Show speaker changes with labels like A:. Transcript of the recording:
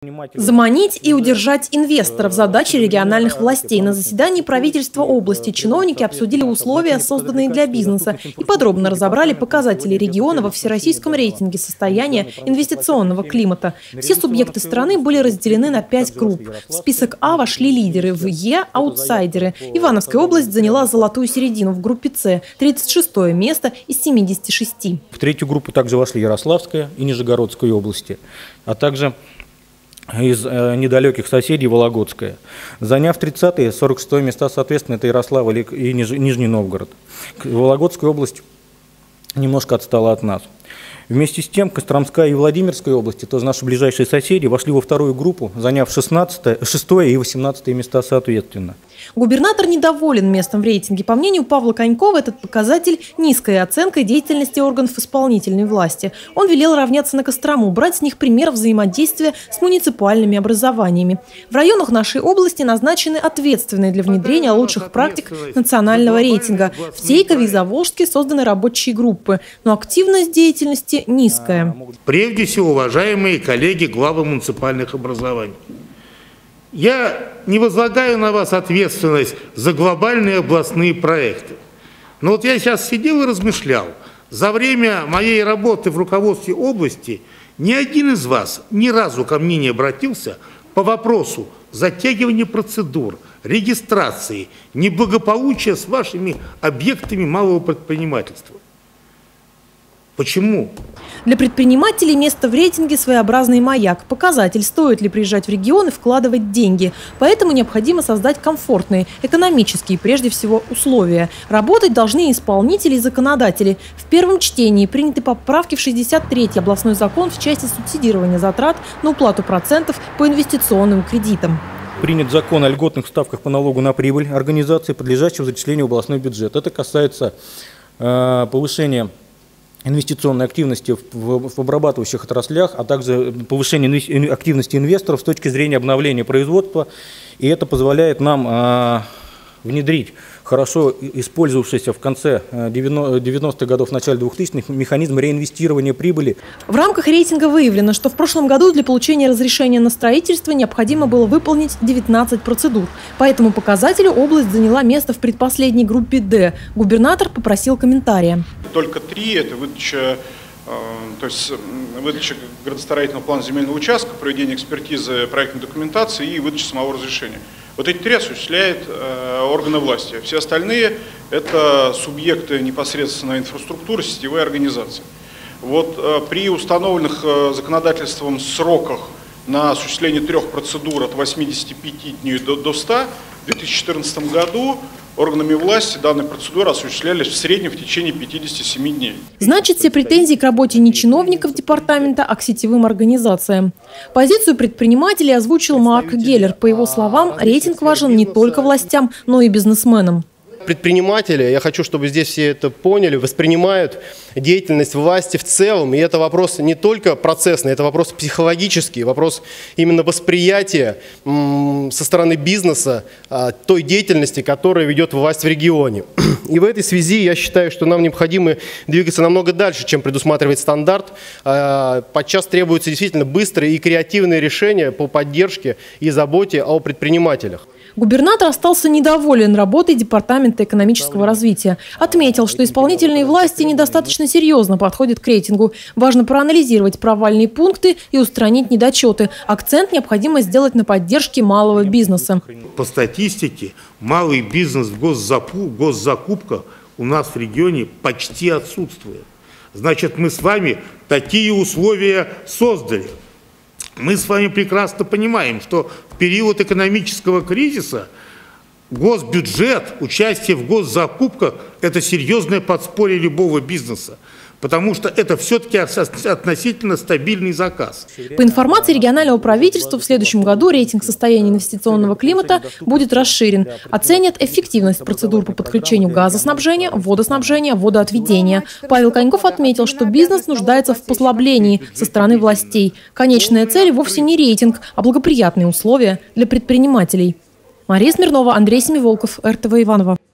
A: Заманить и удержать инвесторов – задача региональных властей. На заседании правительства области чиновники обсудили условия, созданные для бизнеса, и подробно разобрали показатели региона во всероссийском рейтинге состояния инвестиционного климата. Все субъекты страны были разделены на 5 групп. В список А вошли лидеры, в Е – аутсайдеры. Ивановская область заняла золотую середину в группе С – 36-е место из 76.
B: В третью группу также вошли Ярославская и Нижегородская области, а также из недалеких соседей Вологодская, заняв 30-е, 46-е места, соответственно, это Ярославль и Нижний Новгород. Вологодская область немножко отстала от нас. Вместе с тем, Костромская и Владимирская области, тоже наши ближайшие соседи, вошли во вторую группу, заняв 6-е и 18-е места соответственно.
A: Губернатор недоволен местом в рейтинге. По мнению Павла Конькова, этот показатель – низкая оценка деятельности органов исполнительной власти. Он велел равняться на Кострому, брать с них пример взаимодействия с муниципальными образованиями. В районах нашей области назначены ответственные для внедрения лучших практик национального рейтинга. В Тейкове и Заволжске созданы рабочие группы, но активность деятельности низкая.
C: Прежде всего, уважаемые коллеги, главы муниципальных образований, я не возлагаю на вас ответственность за глобальные областные проекты. Но вот я сейчас сидел и размышлял. За время моей работы в руководстве области ни один из вас ни разу ко мне не обратился по вопросу затягивания процедур, регистрации, неблагополучия с вашими объектами малого предпринимательства. Почему?
A: Для предпринимателей место в рейтинге – своеобразный маяк, показатель, стоит ли приезжать в регион и вкладывать деньги. Поэтому необходимо создать комфортные, экономические, прежде всего, условия. Работать должны исполнители и законодатели. В первом чтении приняты поправки в 63-й областной закон в части субсидирования затрат на уплату процентов по инвестиционным кредитам.
B: Принят закон о льготных ставках по налогу на прибыль организации, подлежащего зачислению в областной бюджет. Это касается повышения инвестиционной активности в обрабатывающих отраслях, а также повышение активности инвесторов с точки зрения обновления производства. И это позволяет нам внедрить хорошо использовавшийся в конце 90-х годов, в начале 2000-х механизм реинвестирования прибыли.
A: В рамках рейтинга выявлено, что в прошлом году для получения разрешения на строительство необходимо было выполнить 19 процедур. По этому показателю область заняла место в предпоследней группе «Д». Губернатор попросил комментария.
D: Только 3 – это выдача градостроительного плана земельного участка, проведение экспертизы проектной документации и выдача самого разрешения. Вот эти 3 осуществляет органы власти. Все остальные – это субъекты непосредственно инфраструктуры, сетевые организации. Вот при установленных законодательством сроках на осуществление 3 процедур от 85 дней до 100 в 2014 году органами власти данные процедуры осуществлялись в среднем в течение 57 дней.
A: Значит, все претензии к работе не чиновников департамента, а к сетевым организациям. Позицию предпринимателей озвучил Марк Геллер. По его словам, рейтинг важен не только властям, но и бизнесменам.
E: Предприниматели, я хочу, чтобы здесь все это поняли, воспринимают деятельность власти в целом. И это вопрос не только процессный, это вопрос психологический, вопрос именно восприятия со стороны бизнеса той деятельности, которую ведет власть в регионе. И в этой связи я считаю, что нам необходимо двигаться намного дальше, чем предусматривает стандарт. Подчас требуются действительно быстрые и креативные решения по поддержке и заботе о предпринимателях.
A: Губернатор остался недоволен работой Департамента экономического развития. Отметил, что исполнительные власти недостаточно серьезно подходят к рейтингу. Важно проанализировать провальные пункты и устранить недочеты. Акцент необходимо сделать на поддержке малого бизнеса.
C: По статистике, малый бизнес в госзакупках у нас в регионе почти отсутствует. Значит, мы с вами такие условия создали. Мы с вами прекрасно понимаем, что в период экономического кризиса госбюджет, участие в госзакупках – это серьезное подспорье любого бизнеса, потому что это все-таки относительно стабильный заказ.
A: По информации регионального правительства, в следующем году рейтинг состояния инвестиционного климата будет расширен. Оценят эффективность процедур по подключению газоснабжения, водоснабжения, водоотведения. Павел Коньков отметил, что бизнес нуждается в послаблении со стороны властей. Конечная цель вовсе не рейтинг, а благоприятные условия для предпринимателей. Мария Смирнова, Андрей Семиволков, РТВ Иваново.